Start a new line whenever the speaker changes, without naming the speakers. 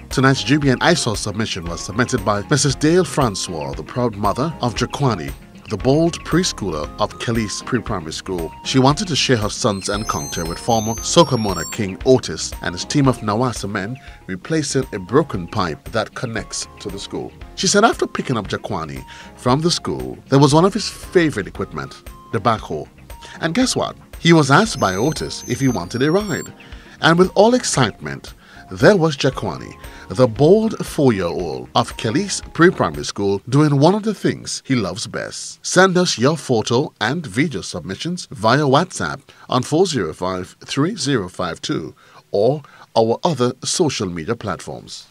Tonight's GBN-I-SAW submission was submitted by Mrs. Dale Francois, the proud mother of Jaquani, the bold preschooler of Kelly's Pre-Primary School. She wanted to share her son's encounter with former Sokomona King Otis and his team of Nawasa men replacing a broken pipe that connects to the school. She said after picking up Jaquani from the school, there was one of his favorite equipment, the backhoe. And guess what? He was asked by Otis if he wanted a ride. And with all excitement, there was Jaquani, the bold 4-year-old of Kelly's Pre-Primary School, doing one of the things he loves best. Send us your photo and video submissions via WhatsApp on 405-3052 or our other social media platforms.